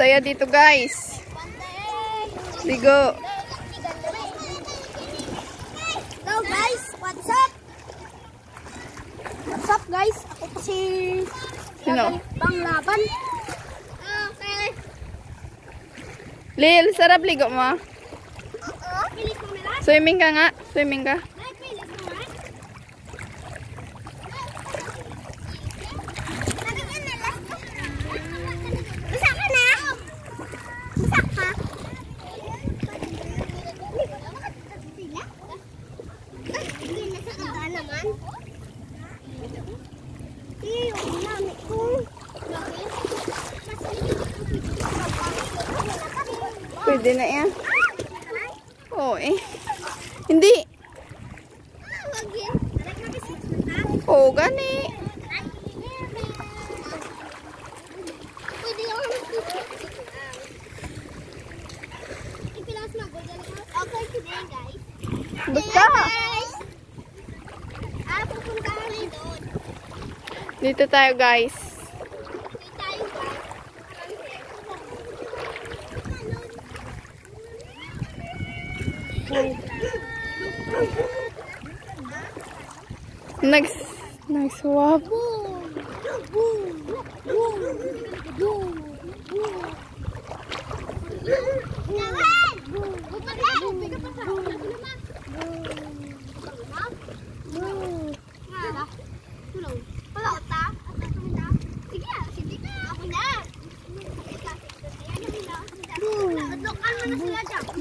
Saya dito guys. Ligo. Hello guys, what's up? What's up guys? Ako po si Sino? Panglaban. Okay. Lil, sarap ligo mo. Pilit mo nila? Swimming ka nga. Swimming ka. Pilit mo nga? Masak ka na? Masak ka? Hindi na sa kaba naman. Yung mami ko. Pwede na yan. Oo eh. Hindi. Oo, gani. Okay today guys. Basta. Pupunta kami doon. Dito tayo guys. Tayo guys. Nag-swap. Boom! Boom! Boom! Boom! Boom! Naman! Boom! Boom! Boom! Wala ta? Sige, sige ka. Ako na. Boom! Adlokan mo na sila dyan.